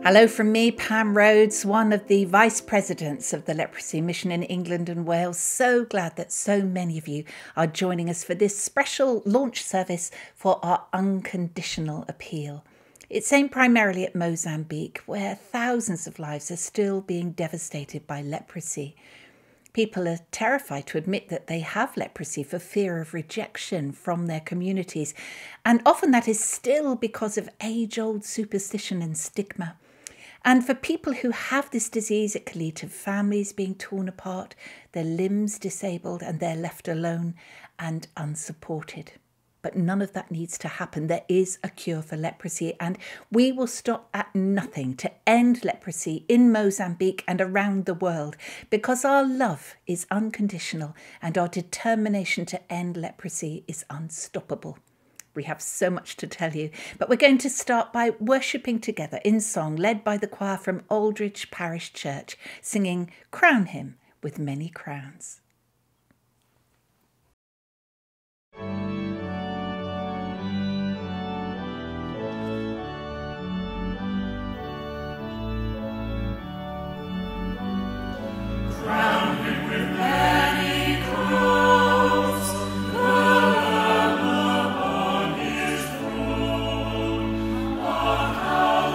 Hello from me, Pam Rhodes, one of the vice presidents of the Leprosy Mission in England and Wales. So glad that so many of you are joining us for this special launch service for our Unconditional appeal. It's aimed primarily at Mozambique, where thousands of lives are still being devastated by leprosy. People are terrified to admit that they have leprosy for fear of rejection from their communities, and often that is still because of age-old superstition and stigma. And for people who have this disease, it can lead to families being torn apart, their limbs disabled, and they're left alone and unsupported. But none of that needs to happen. There is a cure for leprosy, and we will stop at nothing to end leprosy in Mozambique and around the world, because our love is unconditional and our determination to end leprosy is unstoppable. We have so much to tell you, but we're going to start by worshipping together in song, led by the choir from Aldridge Parish Church, singing "Crown Him with Many Crowns." Crown him with many crowns, the Lamb upon his throne. Hark how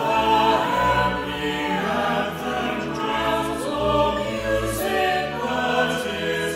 the heavenly anthem drowns all music but his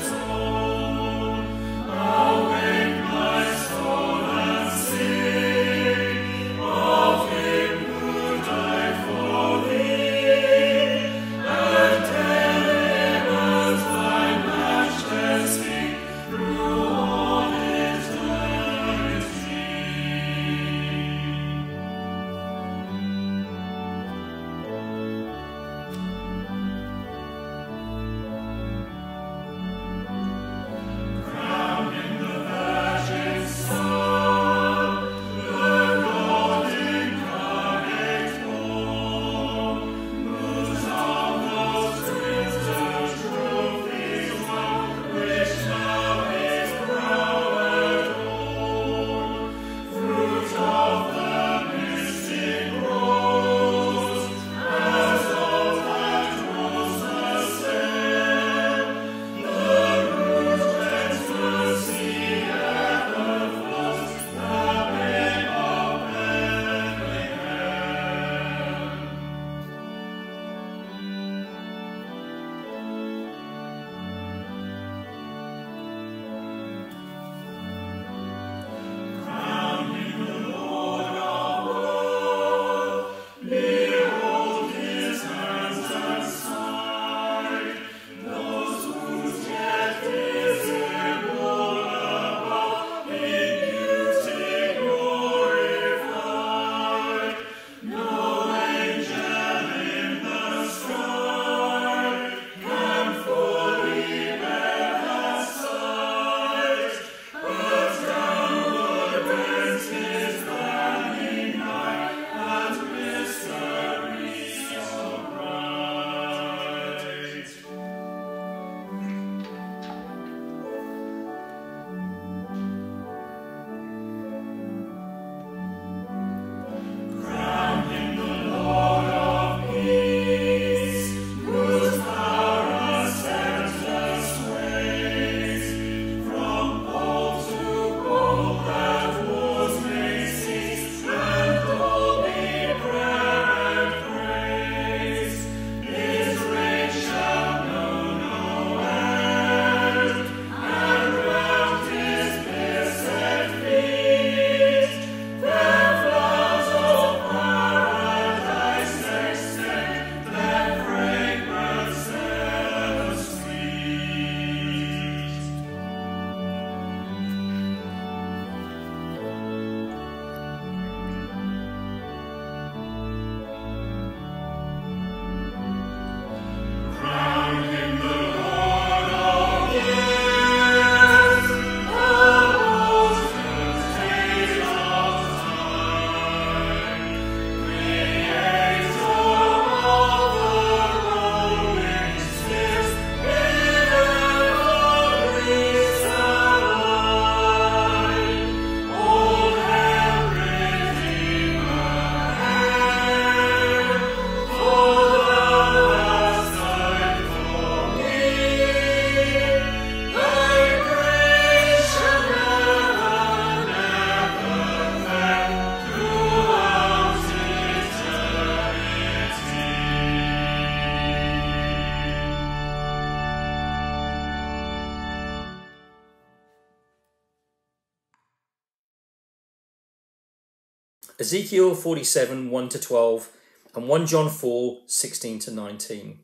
Ezekiel 47, 1 to 12, and 1 John 4, 16 to 19.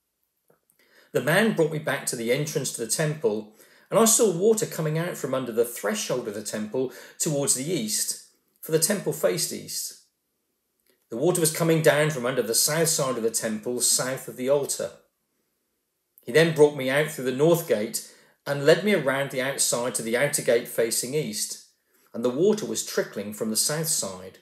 The man brought me back to the entrance to the temple, and I saw water coming out from under the threshold of the temple towards the east, for the temple faced east. The water was coming down from under the south side of the temple, south of the altar. He then brought me out through the north gate and led me around the outside to the outer gate facing east, and the water was trickling from the south side.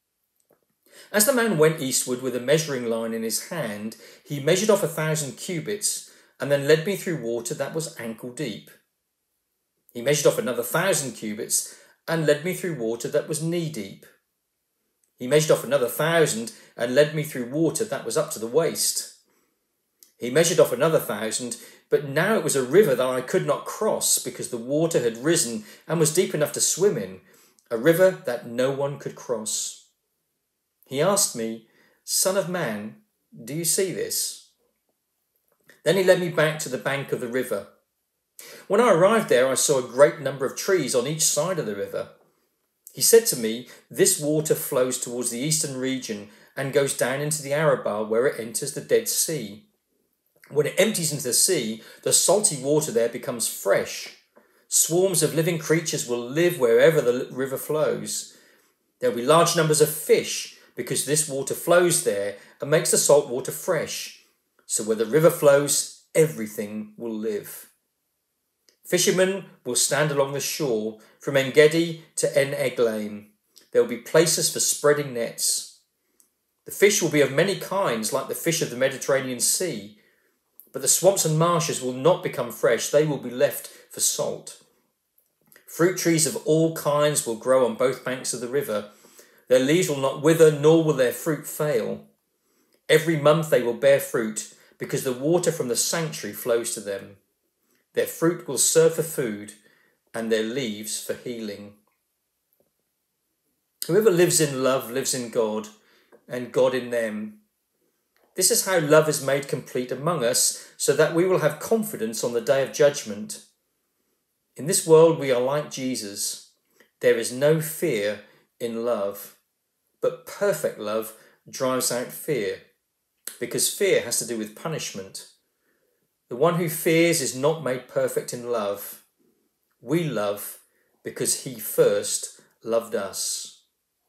As the man went eastward with a measuring line in his hand, he measured off 1,000 cubits and then led me through water that was ankle deep. He measured off another 1,000 cubits and led me through water that was knee deep. He measured off another 1,000 and led me through water that was up to the waist. He measured off another 1,000, but now it was a river that I could not cross because the water had risen and was deep enough to swim in, a river that no one could cross. He asked me, "Son of man, do you see this?" Then he led me back to the bank of the river. When I arrived there, I saw a great number of trees on each side of the river. He said to me, "This water flows towards the eastern region and goes down into the Arabah where it enters the Dead Sea. When it empties into the sea, the salty water there becomes fresh. Swarms of living creatures will live wherever the river flows. There will be large numbers of fish because this water flows there and makes the salt water fresh. So where the river flows, everything will live. Fishermen will stand along the shore from En-Gedi to En-Eglaim. There will be places for spreading nets. The fish will be of many kinds, like the fish of the Mediterranean Sea. But the swamps and marshes will not become fresh, they will be left for salt. Fruit trees of all kinds will grow on both banks of the river. Their leaves will not wither, nor will their fruit fail. Every month they will bear fruit, because the water from the sanctuary flows to them. Their fruit will serve for food, and their leaves for healing." Whoever lives in love lives in God, and God in them. This is how love is made complete among us, so that we will have confidence on the day of judgment. In this world we are like Jesus. There is no fear in love, but perfect love drives out fear, because fear has to do with punishment. The one who fears is not made perfect in love. We love because he first loved us.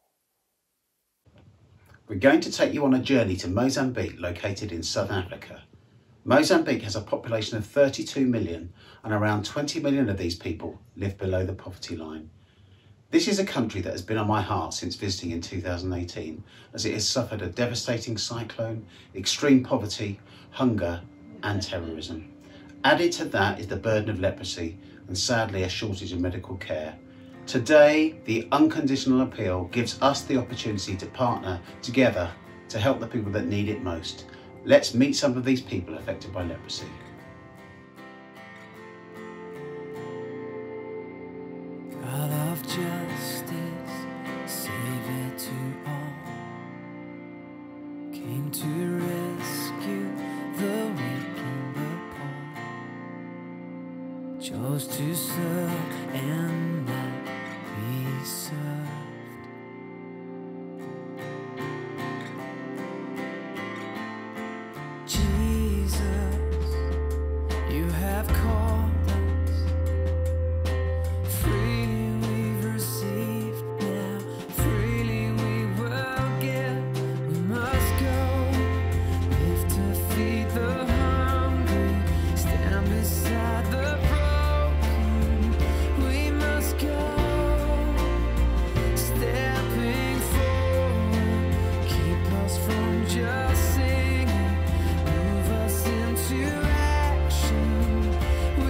We're going to take you on a journey to Mozambique, located in South Africa. Mozambique has a population of 32 million, and around 20 million of these people live below the poverty line. This is a country that has been on my heart since visiting in 2018, as it has suffered a devastating cyclone, extreme poverty, hunger and terrorism. Added to that is the burden of leprosy and sadly a shortage of medical care. Today, the Unconditional Appeal gives us the opportunity to partner together to help the people that need it most. Let's meet some of these people affected by leprosy. God of justice, Savior to all, came to rescue the weak and the poor, chose to serve and not be served. Jesus, you have called us. Freely we've received, now freely we will give. We must go, live to feed the hungry, stand beside the broken. We must go, stepping forward, keep us from just singing, move us into action. We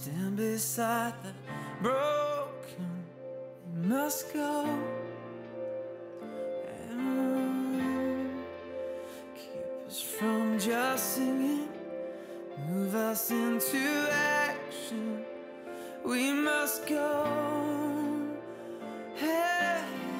stand beside the broken. We must go and keep us from just singing, move us into action. We must go. Hey.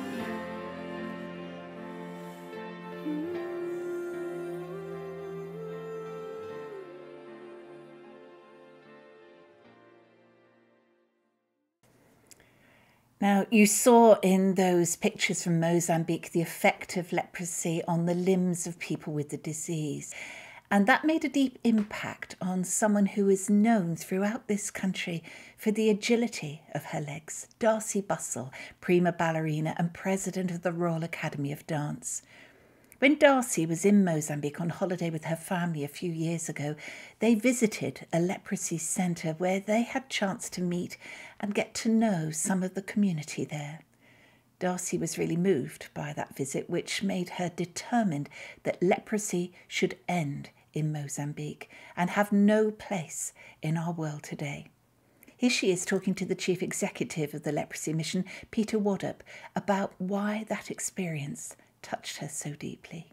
Now, you saw in those pictures from Mozambique the effect of leprosy on the limbs of people with the disease. And that made a deep impact on someone who is known throughout this country for the agility of her legs, Darcy Bussell, prima ballerina and president of the Royal Academy of Dance. When Darcy was in Mozambique on holiday with her family a few years ago, they visited a leprosy centre where they had chance to meet and get to know some of the community there. Darcy was really moved by that visit, which made her determined that leprosy should end in Mozambique and have no place in our world today. Here she is talking to the Chief Executive of the Leprosy Mission, Peter Waddup, about why that experience touched her so deeply.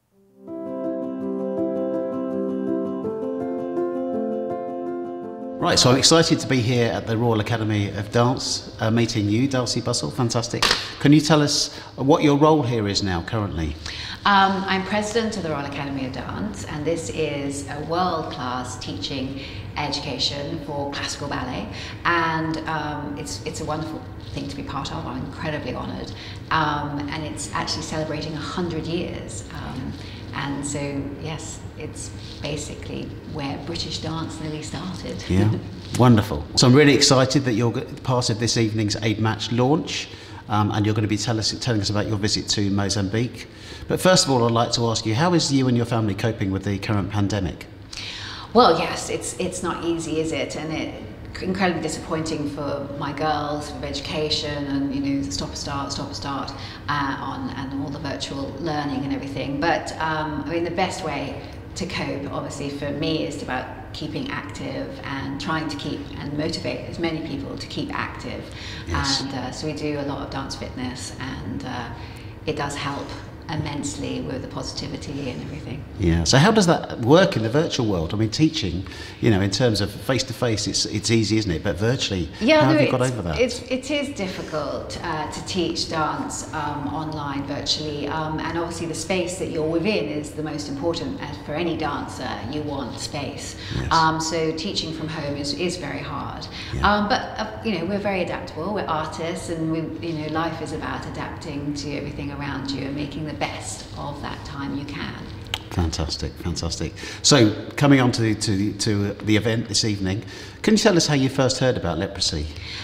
Right, so I'm excited to be here at the Royal Academy of Dance, meeting you, Darcy Bussell. Fantastic. Can you tell us what your role here is now, currently? I'm president of the Royal Academy of Dance, and this is a world-class teaching education for classical ballet, and it's a wonderful thing to be part of. I'm incredibly honoured, and it's actually celebrating 100 years. And so, yes, it's basically where British dance nearly started. Yeah, wonderful. So I'm really excited that you're part of this evening's Aid Match launch, and you're going to be telling us about your visit to Mozambique. But first of all, I'd like to ask you, how is you and your family coping with the current pandemic? Well, yes, it's not easy, is it? And it's incredibly disappointing for my girls with education and, you know, stop start on and all the virtual learning and everything. But I mean, the best way to cope, obviously, for me is about keeping active and trying to keep and motivate as many people to keep active. Yes. And so we do a lot of dance fitness, and it does help immensely with the positivity and everything. Yeah. So how does that work in the virtual world? I mean, teaching, you know, in terms of face to face, it's easy, isn't it? But virtually, yeah, how have you got over that? It is difficult to teach dance online, virtually, and obviously the space that you're within is the most important. For any dancer, you want space. Yes. So teaching from home is very hard. Yeah. But you know, we're very adaptable. We're artists, and life is about adapting to everything around you and making the best of that time you can. Fantastic, fantastic. So, coming on to the event this evening, can you tell us how you first heard about leprosy?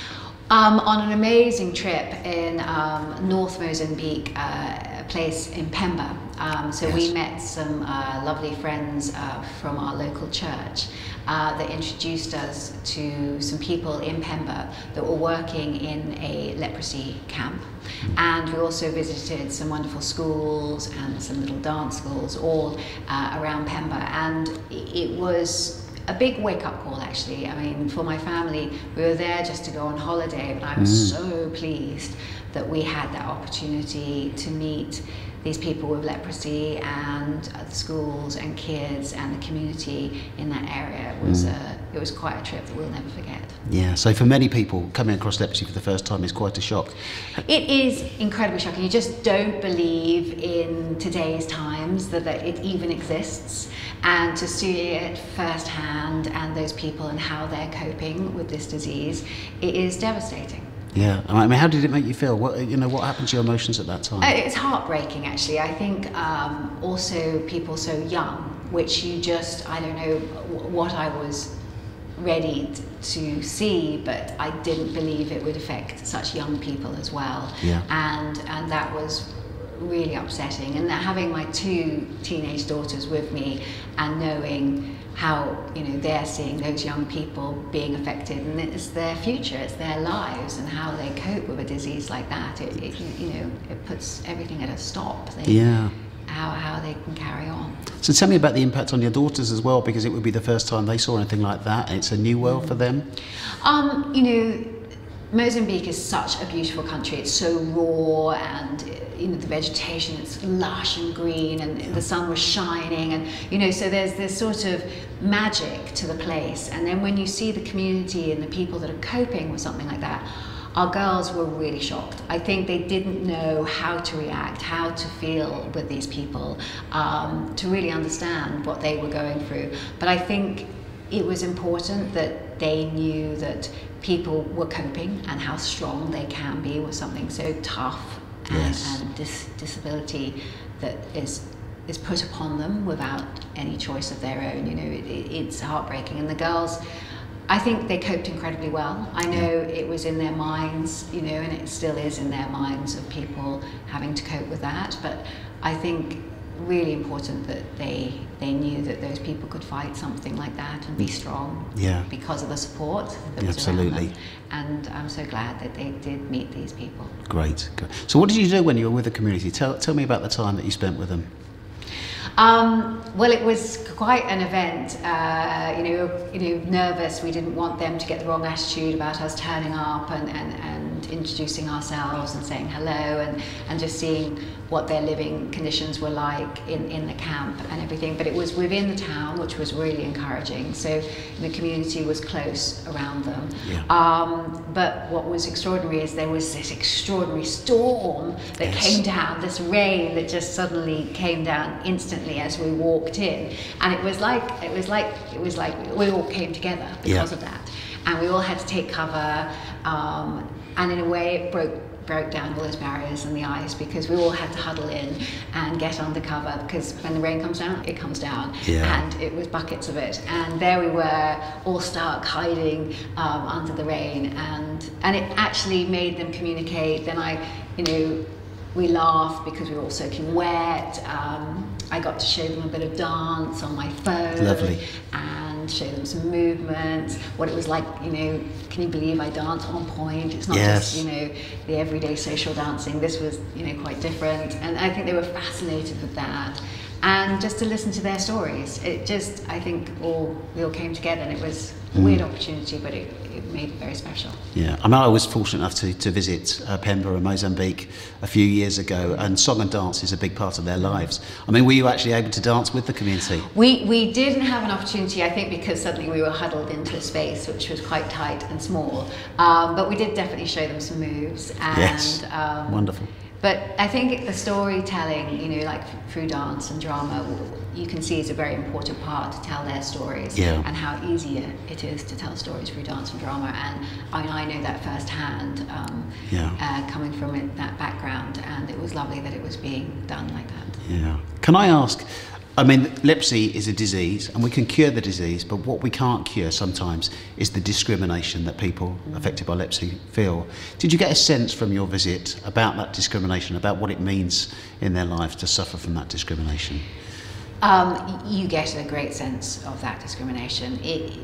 On an amazing trip in North Mozambique, a place in Pemba. So Yes. we met some lovely friends from our local church that introduced us to some people in Pemba that were working in a leprosy camp. And we also visited some wonderful schools and some little dance schools all around Pemba. And it was a big wake-up call, actually. I mean, for my family, we were there just to go on holiday, but I was so pleased that we had that opportunity to meet these people with leprosy, and the schools and kids and the community in that area. It was quite a trip that we'll never forget. Yeah, so for many people, coming across leprosy for the first time is quite a shock. It is incredibly shocking. You just don't believe in today's times that it even exists. And to see it firsthand, and those people and how they're coping with this disease, it is devastating. Yeah, I mean, how did it make you feel? What happened to your emotions at that time? It's heartbreaking, actually. I think also people so young, which I don't know what I was ready to see, but I didn't believe it would affect such young people as well. Yeah. And that was really upsetting. And having my two teenage daughters with me and knowing how they're seeing those young people being affected, and it's their future, it's their lives, and how they cope with a disease like that. It puts everything at a stop. Yeah. how they can carry on. So tell me about the impact on your daughters as well, because it would be the first time they saw anything like that. It's a new world for them. You know, Mozambique is such a beautiful country. It's so raw, and you know, the vegetation, it's lush and green, and the sun was shining, and you know, so there's this sort of magic to the place. And then when you see the community and the people that are coping with something like that, our girls were really shocked. I think they didn't know how to react, how to feel with these people, to really understand what they were going through. But I think it was important that they knew that people were coping and how strong they can be with something so tough and disability that is put upon them without any choice of their own. You know, it's heartbreaking. And the girls, I think they coped incredibly well. I know it was in their minds, you know, and it still is in their minds of people having to cope with that. But I think really important that they knew that those people could fight something like that and be strong because of the support that was around them. And I'm so glad that they did meet these people. Great. So what did you do when you were with the community? Tell me about the time that you spent with them. Well, it was quite an event. You know, nervous. We didn't want them to get the wrong attitude about us turning up and introducing ourselves and saying hello and just seeing what their living conditions were like in the camp and everything. But it was within the town, which was really encouraging. So the community was close around them. But what was extraordinary is there was this extraordinary storm that came down, this rain that just suddenly came down instantly as we walked in, and it was like we all came together because of that, and we all had to take cover, and in a way it broke down all those barriers and the ice, because we all had to huddle in and get under cover, because when the rain comes down, it comes down, and it was buckets of it, and there we were all stuck hiding under the rain, and it actually made them communicate. Then we laughed because we were all soaking wet. I got to show them a bit of dance on my phone. Lovely. And show them some movements, what it was like, you know, can you believe I dance on point? It's not just, you know, the everyday social dancing. This was, you know, quite different. And I think they were fascinated with that. And just to listen to their stories, it just, I think we all came together, and it was a weird opportunity, but it made it very special. Yeah, I mean, I was fortunate enough to visit Pemba and Mozambique a few years ago, and song and dance is a big part of their lives. I mean, were you actually able to dance with the community? We didn't have an opportunity, I think, because suddenly we were huddled into a space which was quite tight and small. But we did definitely show them some moves. And, wonderful. But I think the storytelling, you know, like through dance and drama, you can see is a very important part to tell their stories, and how easy it is to tell stories through dance and drama. And I know that firsthand, coming from that background, and it was lovely that it was being done like that. Yeah. Can I ask, I mean, leprosy is a disease, and we can cure the disease, but what we can't cure sometimes is the discrimination that people affected by leprosy feel. Did you get a sense from your visit about that discrimination, about what it means in their lives to suffer from that discrimination? You get a great sense of that discrimination.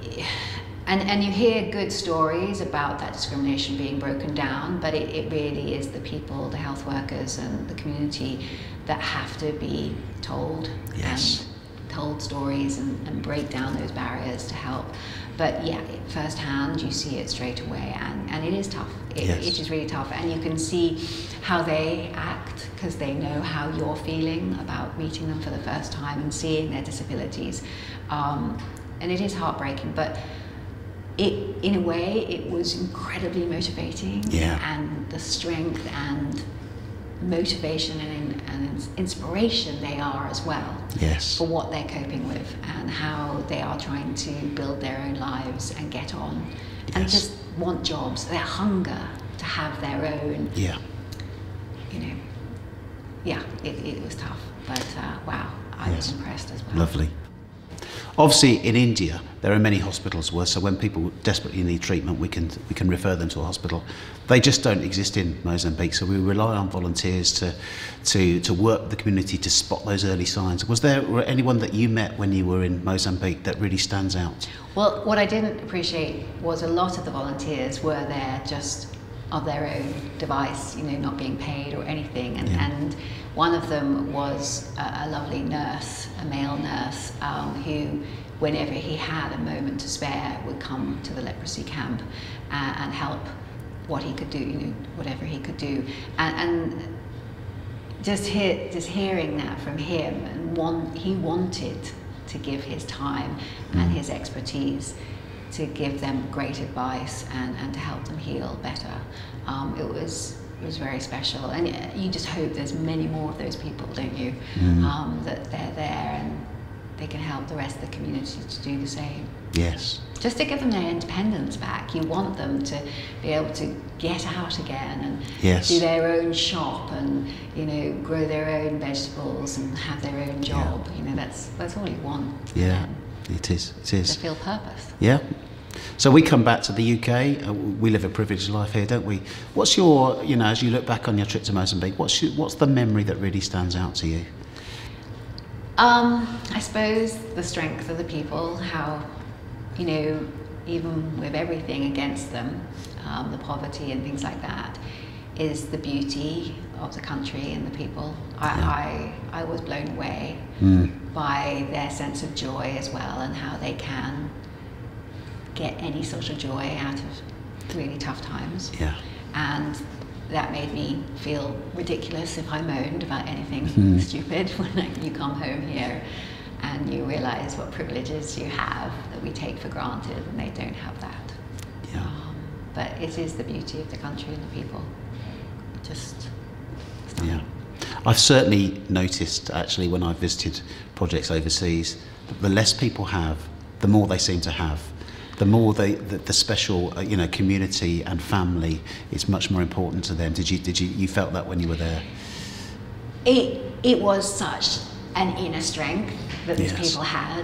And you hear good stories about that discrimination being broken down, but it really is the people, the health workers and the community that have to be told, and told stories and break down those barriers to help. But yeah, firsthand you see it straight away, and it is tough. It is really tough, and you can see how they act, because they know how you're feeling about meeting them for the first time and seeing their disabilities. And it is heartbreaking, but in a way, it was incredibly motivating, and the strength and motivation and inspiration they are as well, for what they're coping with and how they are trying to build their own lives and get on, and just want jobs, their hunger to have their own, you know, it was tough, but wow, I was impressed as well. Lovely. Obviously, in India, there are many hospitals so when people desperately need treatment, we can refer them to a hospital. They just don't exist in Mozambique, so we rely on volunteers to work with the community to spot those early signs. Was there anyone that you met when you were in Mozambique that really stands out? Well, what I didn't appreciate was a lot of the volunteers were there just of their own device, not being paid or anything. And one of them was a lovely nurse, a male nurse, who, whenever he had a moment to spare, would come to the leprosy camp and help what he could do, whatever he could do. And just hearing that from him, and he wanted to give his time and his expertise to give them great advice and to help them heal better. It was very special, and you just hope there's many more of those people, don't you? That they're there and they can help the rest of the community to do the same. Yes. Just to give them their independence back. You want them to be able to get out again and do their own shop and grow their own vegetables and have their own job. That's all you want. Yeah, it is. To feel purpose. Yeah. So we come back to the UK. We live a privileged life here, don't we? What's your, as you look back on your trip to Mozambique, what's the memory that really stands out to you? I suppose the strength of the people, how, even with everything against them, the poverty and things like that, is the beauty of the country and the people. I was blown away by their sense of joy as well, and how they can get any sort of joy out of really tough times. Yeah. And that made me feel ridiculous if I moaned about anything stupid when you come home here and you realise what privileges you have that we take for granted, and they don't have that. Yeah. But it is the beauty of the country and the people. Just stunning. Yeah. I've certainly noticed, actually, when I've visited projects overseas, that the less people have, the more they seem to have. The more the special, community and family is much more important to them. Did you felt that when you were there? It was such an inner strength that these people had,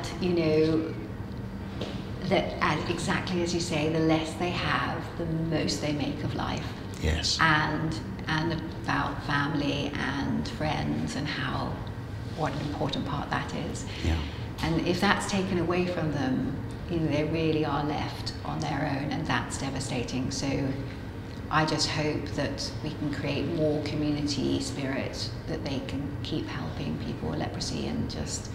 that exactly as you say, the less they have, the most they make of life. Yes. And about family and friends and what an important part that is. Yeah. And if that's taken away from them, they really are left on their own, and that's devastating. So I just hope that we can create more community spirit, that they can keep helping people with leprosy and just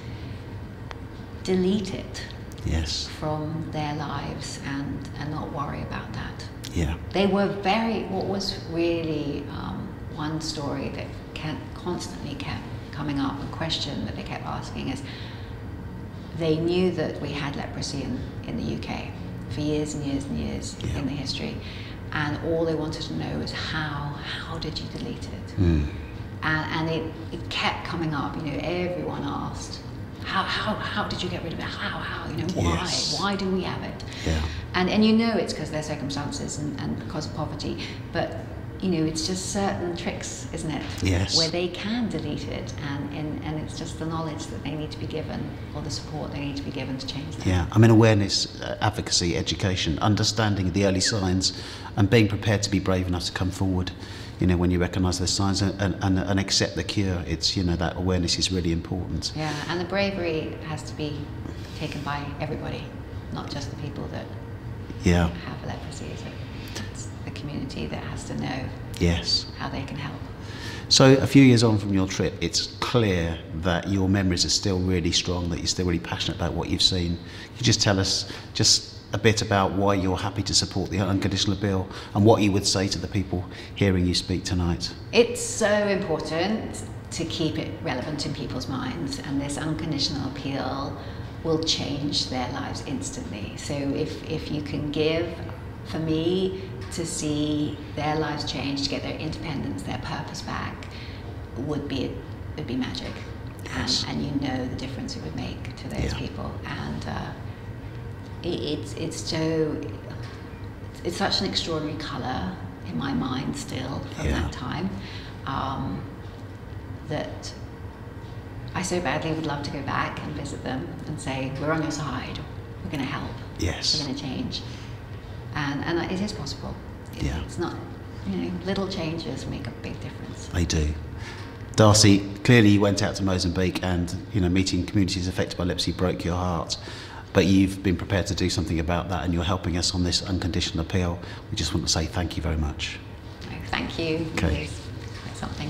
delete it from their lives and not worry about that. Yeah. They were what was really one story that constantly kept coming up, a question that they kept asking is, they knew that we had leprosy in the UK for years and years and years in the history, and all they wanted to know was how did you delete it? And it kept coming up. Everyone asked, how did you get rid of it? How why? Why do we have it? Yeah. And it's because of their circumstances and because of poverty, but it's just certain tricks, isn't it? Yes. Where they can delete it, and it's just the knowledge that they need to be given, or the support they need to be given to change that. Yeah, I mean, awareness, advocacy, education, understanding the early signs, and being prepared to be brave enough to come forward, when you recognise those signs and accept the cure. It's, that awareness is really important. Yeah, and the bravery has to be taken by everybody, not just the people that have leprosy, is it? It's the community that has to know how they can help. So a few years on from your trip, it's clear that your memories are still really strong, that you're still really passionate about what you've seen. Can you just tell us just a bit about why you're happy to support the Unconditional Appeal and what you would say to the people hearing you speak tonight? It's so important to keep it relevant in people's minds, and this unconditional appeal will change their lives instantly. So if you can give, for me, to see their lives change, to get their independence, their purpose back, would be magic. Yes. And the difference it would make to those people. And it's such an extraordinary colour in my mind still from that time, that I so badly would love to go back and visit them and say, we're on your side, we're going to help, we're going to change. And it is possible. It's not, little changes make a big difference. They do. Darcy, clearly you went out to Mozambique and, meeting communities affected by leprosy broke your heart. But you've been prepared to do something about that, and you're helping us on this unconditional appeal. We just want to say thank you very much. Thank you. Okay. It's quite something.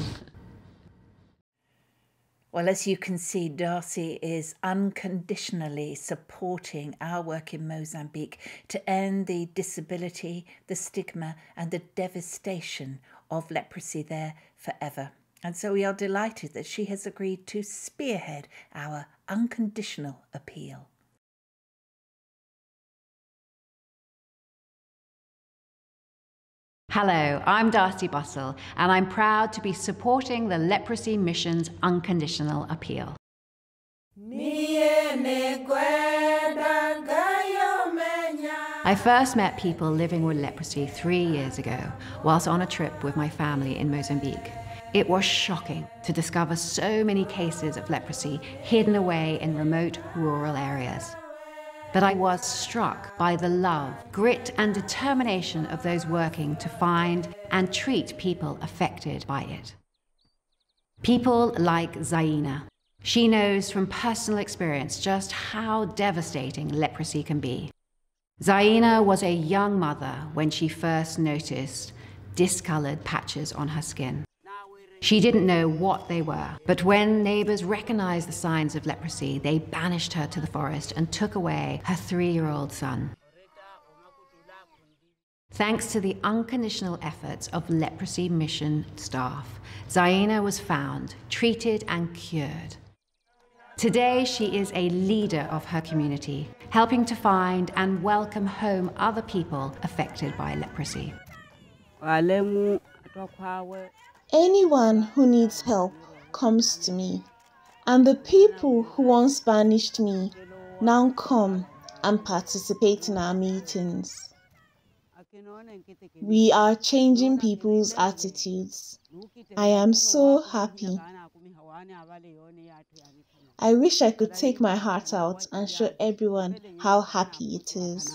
Well, as you can see, Darcy is unconditionally supporting our work in Mozambique to end the disability, the stigma, and the devastation of leprosy there forever. And so we are delighted that she has agreed to spearhead our unconditional appeal. Hello, I'm Darcy Bussell, and I'm proud to be supporting the Leprosy Mission's Unconditional Appeal. I first met people living with leprosy 3 years ago, whilst on a trip with my family in Mozambique. It was shocking to discover so many cases of leprosy hidden away in remote rural areas. But I was struck by the love, grit, and determination of those working to find and treat people affected by it. People like Zaina. She knows from personal experience just how devastating leprosy can be. Zaina was a young mother when she first noticed discolored patches on her skin. She didn't know what they were, but when neighbors recognized the signs of leprosy, they banished her to the forest and took away her 3-year-old son. Thanks to the unconditional efforts of Leprosy Mission staff, Zaina was found, treated, and cured. Today, she is a leader of her community, helping to find and welcome home other people affected by leprosy. Anyone who needs help comes to me, and the people who once banished me now come and participate in our meetings. We are changing people's attitudes. I am so happy. I wish I could take my heart out and show everyone how happy it is.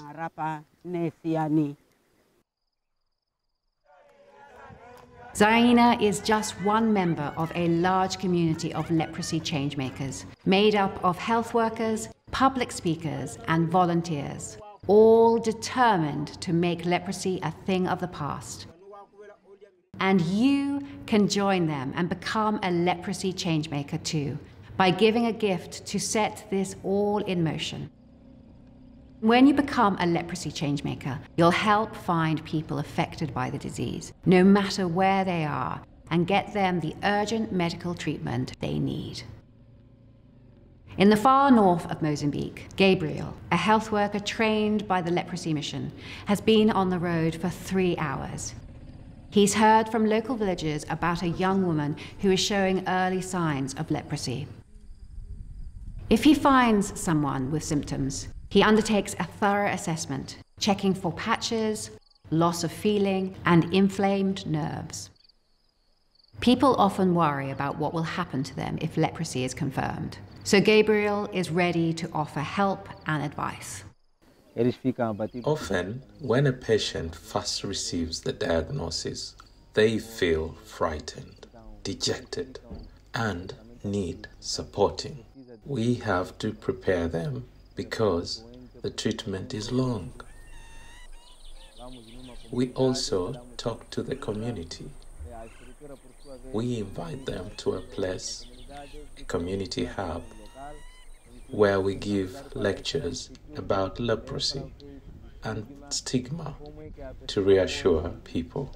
Zaina is just one member of a large community of leprosy changemakers, made up of health workers, public speakers, and volunteers, all determined to make leprosy a thing of the past. And you can join them and become a leprosy changemaker too, by giving a gift to set this all in motion. When you become a leprosy changemaker, you'll help find people affected by the disease, no matter where they are, and get them the urgent medical treatment they need. In the far north of Mozambique, Gabriel, a health worker trained by the Leprosy Mission, has been on the road for 3 hours. He's heard from local villagers about a young woman who is showing early signs of leprosy. If he finds someone with symptoms, he undertakes a thorough assessment, checking for patches, loss of feeling, and inflamed nerves. People often worry about what will happen to them if leprosy is confirmed. So Gabriel is ready to offer help and advice. Often, when a patient first receives the diagnosis, they feel frightened, dejected, and need supporting. We have to prepare them because the treatment is long. We also talk to the community. We invite them to a place, a community hub, where we give lectures about leprosy and stigma to reassure people.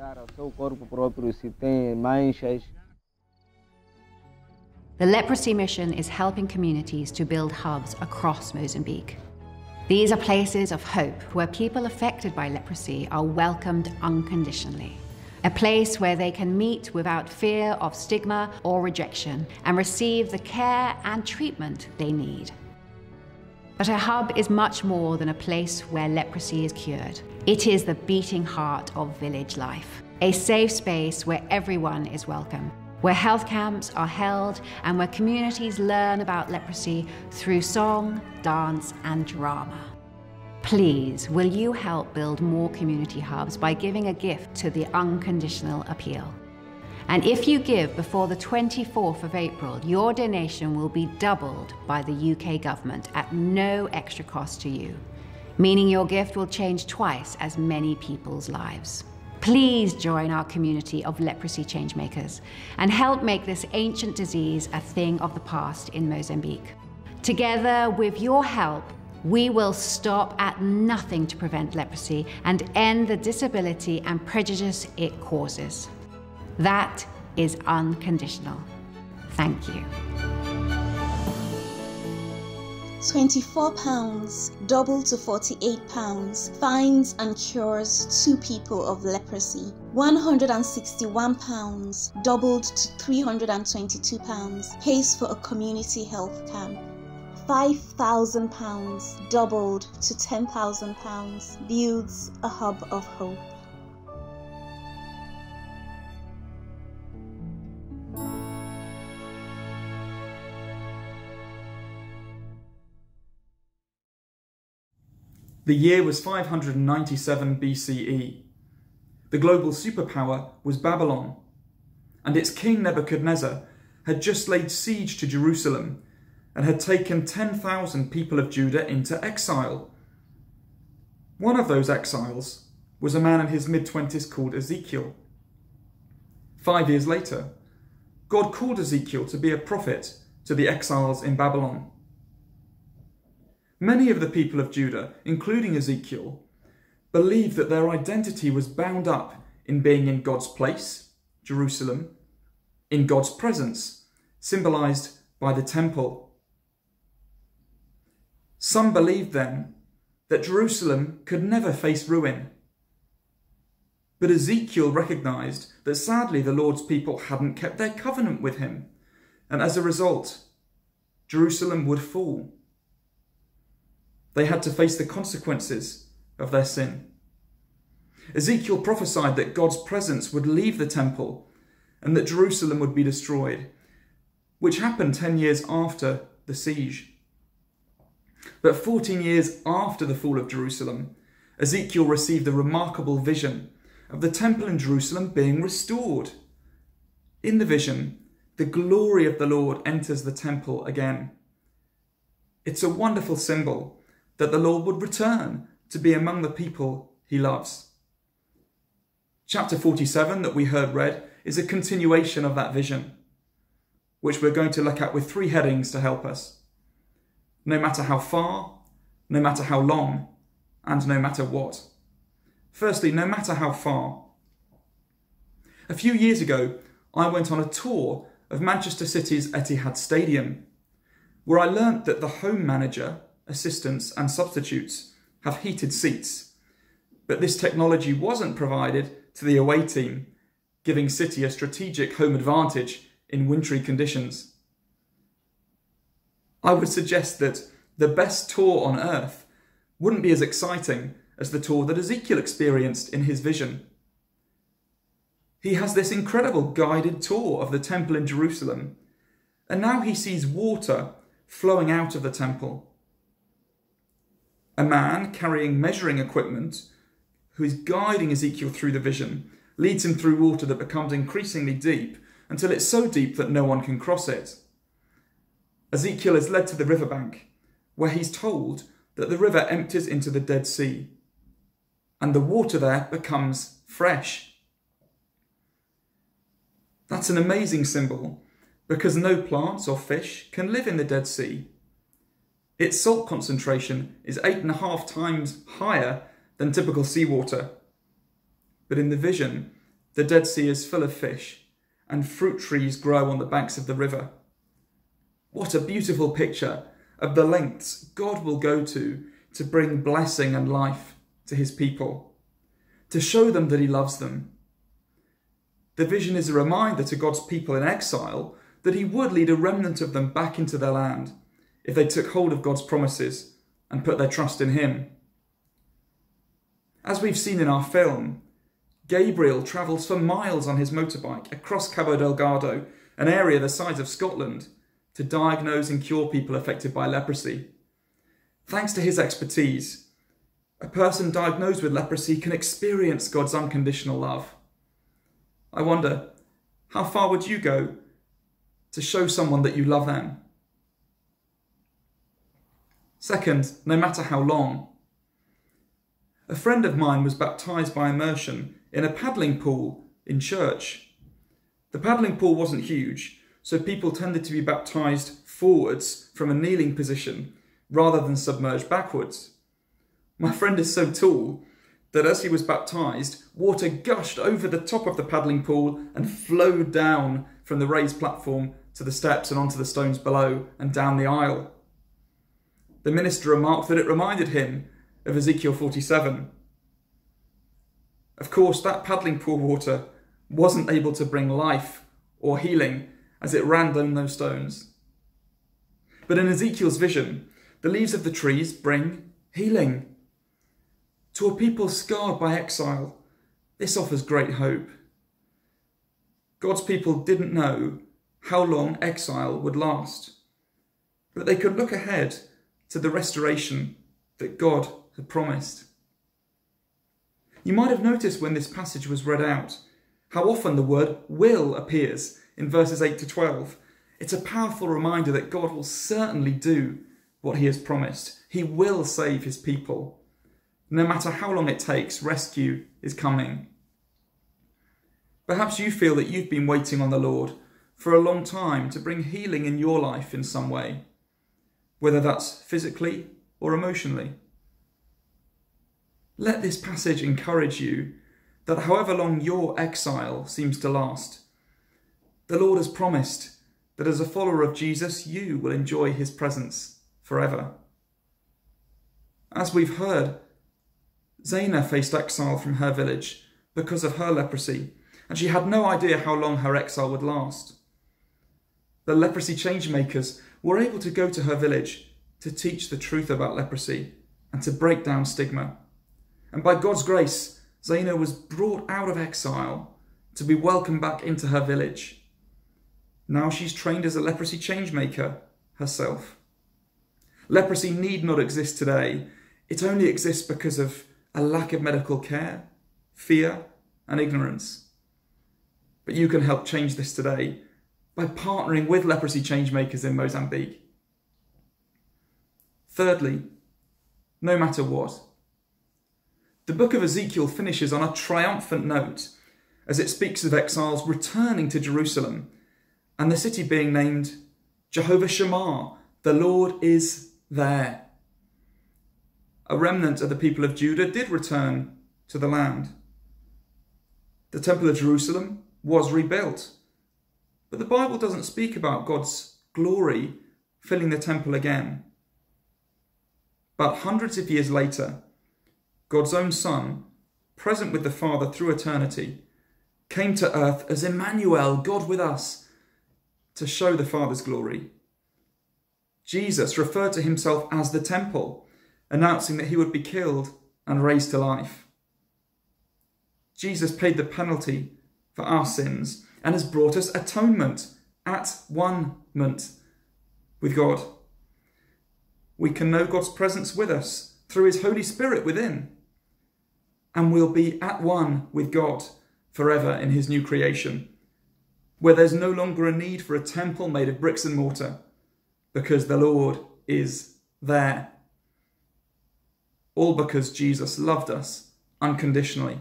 The Leprosy Mission is helping communities to build hubs across Mozambique. These are places of hope where people affected by leprosy are welcomed unconditionally. A place where they can meet without fear of stigma or rejection and receive the care and treatment they need. But a hub is much more than a place where leprosy is cured. It is the beating heart of village life, a safe space where everyone is welcome, where health camps are held and where communities learn about leprosy through song, dance, and drama. Please, will you help build more community hubs by giving a gift to the Unconditional Appeal? And if you give before the 24th of April, your donation will be doubled by the UK government at no extra cost to you, meaning your gift will change twice as many people's lives. Please join our community of leprosy changemakers and help make this ancient disease a thing of the past in Mozambique. Together, with your help, we will stop at nothing to prevent leprosy and end the disability and prejudice it causes. That is unconditional. Thank you. £24, doubled to £48, finds and cures 2 people of leprosy. £161, doubled to £322, pays for a community health camp. £5,000, doubled to £10,000, builds a hub of hope. The year was 597 BCE. The global superpower was Babylon, and its king Nebuchadnezzar had just laid siege to Jerusalem and had taken 10,000 people of Judah into exile. One of those exiles was a man in his mid-20s called Ezekiel. 5 years later, God called Ezekiel to be a prophet to the exiles in Babylon. Many of the people of Judah, including Ezekiel, believed that their identity was bound up in being in God's place, Jerusalem, in God's presence, symbolized by the temple. Some believed then that Jerusalem could never face ruin. But Ezekiel recognized that sadly the Lord's people hadn't kept their covenant with him, and as a result, Jerusalem would fall. They had to face the consequences of their sin. Ezekiel prophesied that God's presence would leave the temple and that Jerusalem would be destroyed, which happened 10 years after the siege. But 14 years after the fall of Jerusalem, Ezekiel received a remarkable vision of the temple in Jerusalem being restored. In the vision, the glory of the Lord enters the temple again. It's a wonderful symbol that the Lord would return to be among the people he loves. Chapter 47 that we heard read is a continuation of that vision, which we're going to look at with 3 headings to help us. No matter how far, no matter how long, and no matter what. Firstly, no matter how far. A few years ago, I went on a tour of Manchester City's Etihad Stadium, where I learnt that the home manager, assistants and substitutes have heated seats, but this technology wasn't provided to the away team, giving City a strategic home advantage in wintry conditions. I would suggest that the best tour on earth wouldn't be as exciting as the tour that Ezekiel experienced in his vision. He has this incredible guided tour of the temple in Jerusalem, and now he sees water flowing out of the temple. A man carrying measuring equipment, who is guiding Ezekiel through the vision, leads him through water that becomes increasingly deep until it's so deep that no one can cross it. Ezekiel is led to the riverbank, where he's told that the river empties into the Dead Sea, and the water there becomes fresh. That's an amazing symbol, because no plants or fish can live in the Dead Sea. Its salt concentration is 8.5 times higher than typical seawater. But in the vision, the Dead Sea is full of fish, and fruit trees grow on the banks of the river. What a beautiful picture of the lengths God will go to bring blessing and life to his people, to show them that he loves them. The vision is a reminder to God's people in exile that he would lead a remnant of them back into their land if they took hold of God's promises and put their trust in him. As we've seen in our film, Gabriel travels for miles on his motorbike across Cabo Delgado, an area the size of Scotland, to diagnose and cure people affected by leprosy. Thanks to his expertise, a person diagnosed with leprosy can experience God's unconditional love. I wonder, how far would you go to show someone that you love them? Second, no matter how long. A friend of mine was baptised by immersion in a paddling pool in church. The paddling pool wasn't huge, so people tended to be baptised forwards from a kneeling position rather than submerged backwards. My friend is so tall that as he was baptised, water gushed over the top of the paddling pool and flowed down from the raised platform to the steps and onto the stones below and down the aisle. The minister remarked that it reminded him of Ezekiel 47. Of course, that paddling pool water wasn't able to bring life or healing as it ran down those stones. But in Ezekiel's vision, the leaves of the trees bring healing. To a people scarred by exile, this offers great hope. God's people didn't know how long exile would last, but they could look ahead to the restoration that God had promised. You might have noticed when this passage was read out how often the word will appears in verses 8 to 12. It's a powerful reminder that God will certainly do what he has promised. He will save his people. No matter how long it takes, rescue is coming. Perhaps you feel that you've been waiting on the Lord for a long time to bring healing in your life in some way, whether that's physically or emotionally. Let this passage encourage you that however long your exile seems to last, the Lord has promised that as a follower of Jesus, you will enjoy his presence forever. As we've heard, Zaina faced exile from her village because of her leprosy, and she had no idea how long her exile would last. The leprosy changemakers were able to go to her village to teach the truth about leprosy and to break down stigma. And by God's grace, Zaina was brought out of exile to be welcomed back into her village. Now she's trained as a leprosy changemaker herself. Leprosy need not exist today. It only exists because of a lack of medical care, fear, and ignorance. But you can help change this today by partnering with leprosy changemakers in Mozambique. Thirdly, no matter what. The book of Ezekiel finishes on a triumphant note as it speaks of exiles returning to Jerusalem and the city being named Jehovah Shammah, the Lord is there. A remnant of the people of Judah did return to the land. The Temple of Jerusalem was rebuilt, but the Bible doesn't speak about God's glory filling the temple again. But hundreds of years later, God's own Son, present with the Father through eternity, came to earth as Emmanuel, God with us, to show the Father's glory. Jesus referred to himself as the temple, announcing that he would be killed and raised to life. Jesus paid the penalty for our sins and has brought us atonement, at one-ment with God. We can know God's presence with us through his Holy Spirit within, and we'll be at one with God forever in his new creation, where there's no longer a need for a temple made of bricks and mortar, because the Lord is there. All because Jesus loved us unconditionally.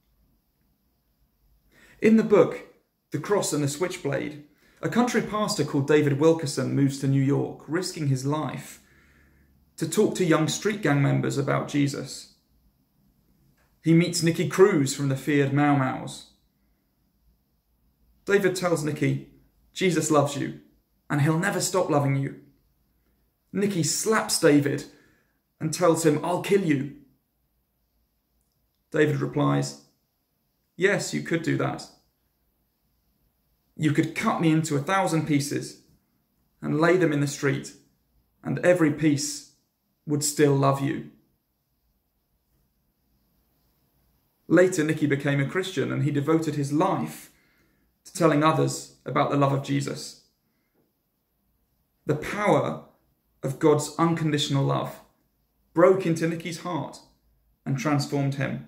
In the book, The Cross and the Switchblade, a country pastor called David Wilkerson moves to New York, risking his life, to talk to young street gang members about Jesus. He meets Nicky Cruz from the feared Mau Mau's. David tells Nicky, Jesus loves you, and he'll never stop loving you. Nicky slaps David and tells him, I'll kill you. David replies, yes, you could do that. You could cut me into 1,000 pieces and lay them in the street, and every piece would still love you. Later, Nicky became a Christian and he devoted his life to telling others about the love of Jesus. The power of God's unconditional love broke into Nicky's heart and transformed him.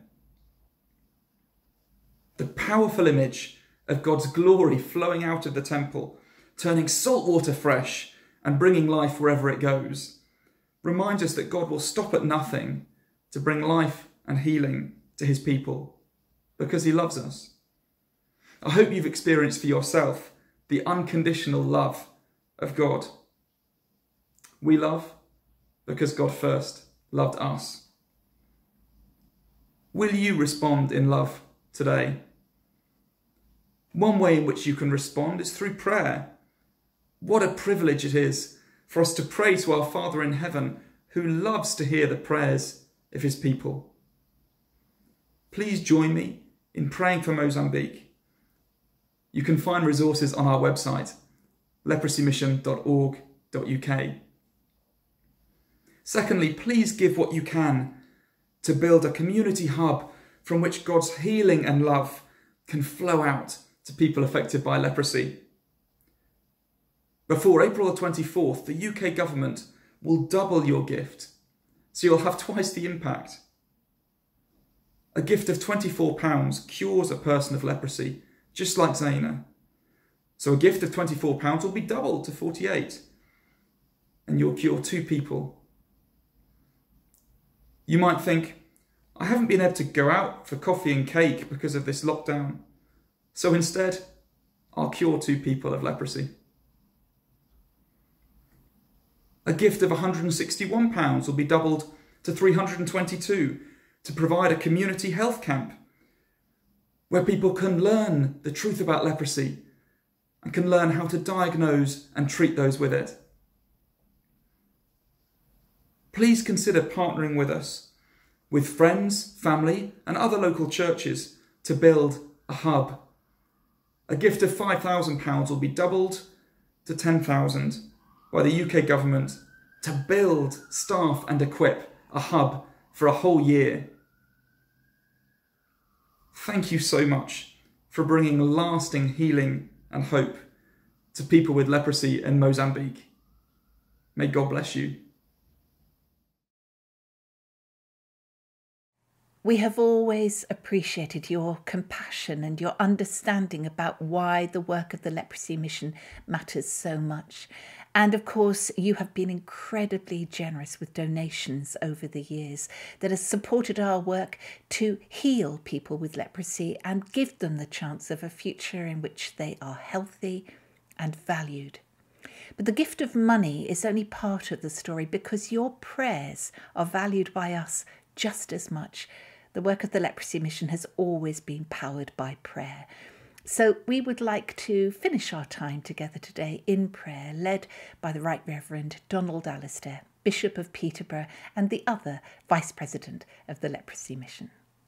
The powerful image of God's glory flowing out of the temple, turning salt water fresh and bringing life wherever it goes, reminds us that God will stop at nothing to bring life and healing to his people. because he loves us. I hope you've experienced for yourself the unconditional love of God. We love because God first loved us. Will you respond in love today? One way in which you can respond is through prayer. What a privilege it is for us to pray to our Father in heaven, who loves to hear the prayers of his people. Please join me in praying for Mozambique. You can find resources on our website, leprocymission.org.uk. Secondly, please give what you can to build a community hub from which God's healing and love can flow out to people affected by leprosy. Before April the 24th, the UK government will double your gift, so you'll have twice the impact. A gift of £24 cures a person of leprosy, just like Zaina. So a gift of £24 will be doubled to 48, and you'll cure 2 people. You might think, I haven't been able to go out for coffee and cake because of this lockdown, so instead, I'll cure 2 people of leprosy. A gift of £161 will be doubled to 322 to provide a community health camp where people can learn the truth about leprosy and can learn how to diagnose and treat those with it. Please consider partnering with us, with friends, family, and other local churches to build a hub. A gift of £5,000 will be doubled to £10,000 by the UK government to build, staff and equip a hub for a whole year. Thank you so much for bringing lasting healing and hope to people with leprosy in Mozambique. May God bless you. We have always appreciated your compassion and your understanding about why the work of the Leprosy Mission matters so much. And of course, you have been incredibly generous with donations over the years that has supported our work to heal people with leprosy and give them the chance of a future in which they are healthy and valued. But the gift of money is only part of the story, because your prayers are valued by us just as much. The work of the Leprosy Mission has always been powered by prayer. So we would like to finish our time together today in prayer, led by the Right Reverend Donald Alistair, Bishop of Peterborough and the other Vice President of the Leprosy Mission.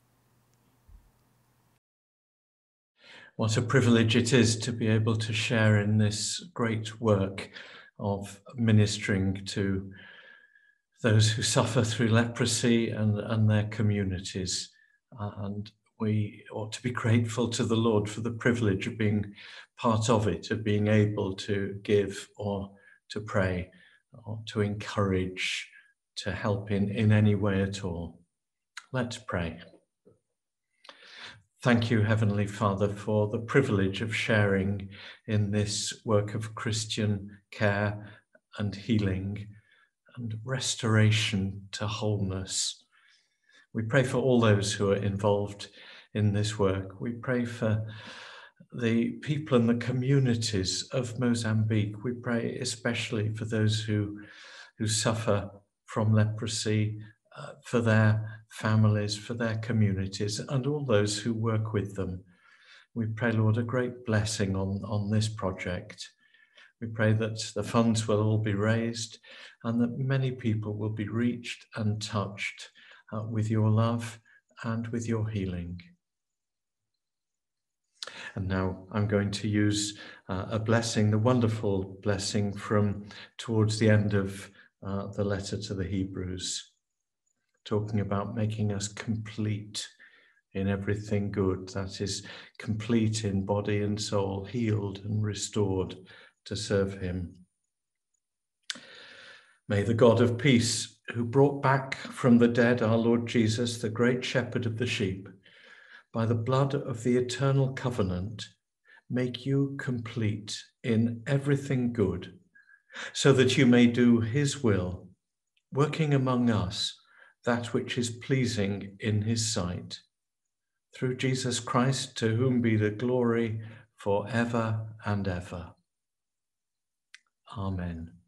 What a privilege it is to be able to share in this great work of ministering to those who suffer through leprosy and their communities. And we ought to be grateful to the Lord for the privilege of being part of it, of being able to give or to pray or to encourage, to help in any way at all. Let's pray. Thank you, Heavenly Father, for the privilege of sharing in this work of Christian care and healing and restoration to wholeness. We pray for all those who are involved in this work. We pray for the people and the communities of Mozambique. We pray especially for those who suffer from leprosy, for their families, for their communities, and all those who work with them. We pray, Lord, a great blessing on this project. We pray that the funds will all be raised and that many people will be reached and touched with your love and with your healing. And now I'm going to use a blessing, the wonderful blessing from towards the end of the letter to the Hebrews, talking about making us complete in everything good, that is, complete in body and soul, healed and restored to serve him. May the God of peace, who brought back from the dead our Lord Jesus, the great shepherd of the sheep, by the blood of the eternal covenant, make you complete in everything good, so that you may do his will, working among us that which is pleasing in his sight, through Jesus Christ, to whom be the glory for ever and ever. Amen.